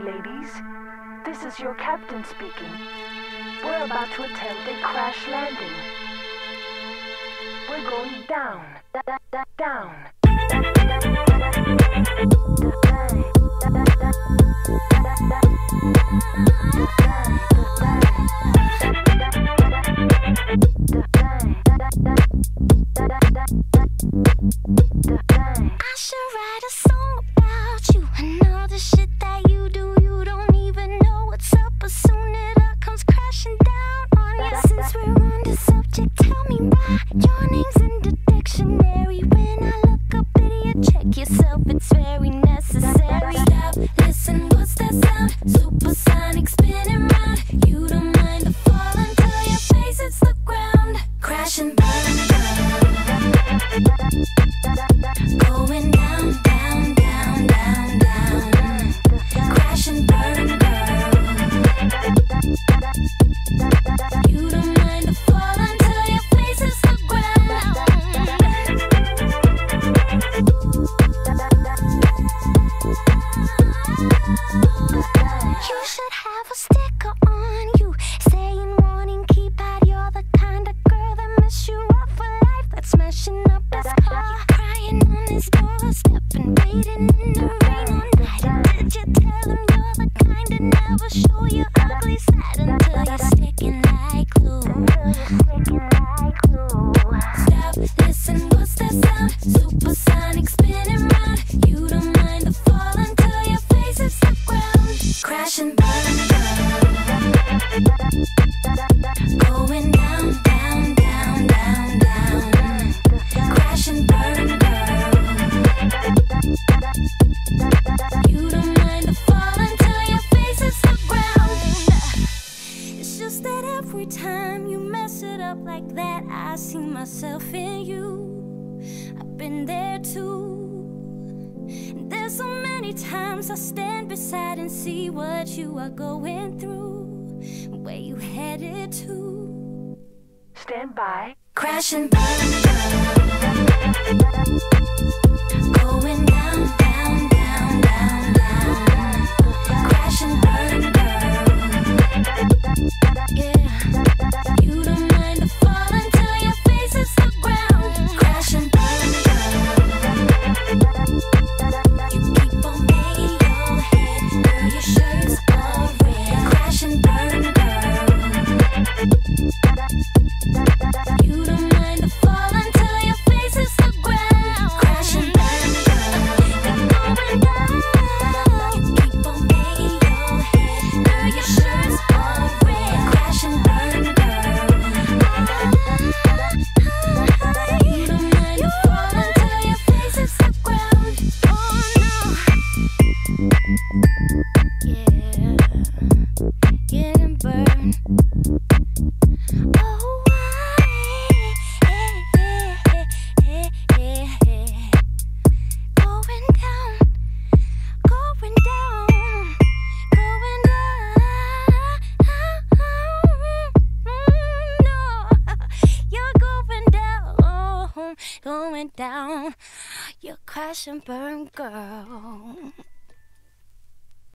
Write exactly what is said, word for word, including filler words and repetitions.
ladies. This is your captain speaking. We're about to attempt a crash landing. We're going down, down. I should write a song about you and all the shit that you do. You don't even know what's up, but soon it all comes crashing down on you. Since we're on the subject, tell me why your name's in the dictionary. When I look up at you, check yourself, it's very necessary. Stop, listen, what's that sound? Supersonic spinning round. You don't mind the fall until your face hits the ground. Crash and burn, burn. Going down, down, down, down, down. Crash and burn, burn. You don't mind the fall until your face hits the ground. You should have a sticker on you saying warning, keep out. You're the kind of girl that mess you up for life, that's smashing up his car. You're crying on his doorstep and waiting in the rain all night. And did you tell him you're the kind that never show your ugly side until you're sticking like glue? Stop, listen, what's that sound? Supersonic spinning round. You don't mind the fall until your face hits the ground. Crash and burn, burn. Going down, down, down, down, down. Crash and burn, burn. You don't mind the fall until your face hits the ground. It's just that every time you mess it up like that, I see myself in you. I've been there too. And there's so many times I stand beside and see what you are going through, where you headed to. Stand by. Crash and burn, burn. Going down, down, down, down, down. Crash and burn, burn. Yeah. You don't mind the fall until your face hits the ground. Crash and burn, burn. You keep on banging your head, girl, your shirt's all red. Crash and burn, burn. You don't mind the fall until your face hits the ground. Crash and burn, burn. You're going down. You keep on banging your head, girl, your shirt's all red. Crash and burn, burn. You don't mind the fall until your face hits the ground. Oh no. Yeah, getting burned. Oh, going down, going down, going down. No, you're going down, going down. You're crash and burn, girl.